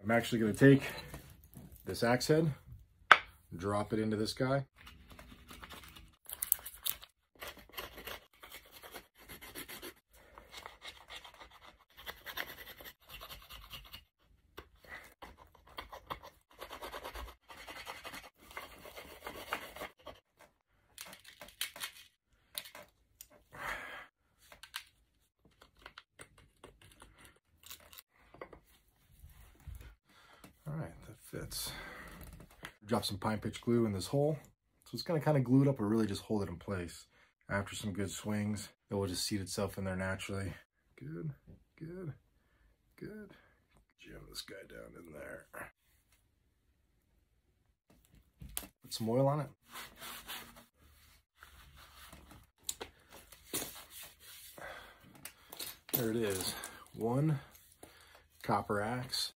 I'm actually going to take this axe head, drop it into this guy. All right, that fits. Drop some pine pitch glue in this hole. So it's gonna kind of glue it up or really just hold it in place. After some good swings, it will just seat itself in there naturally. Good, good, good. Jam this guy down in there. Put some oil on it. There it is. One copper axe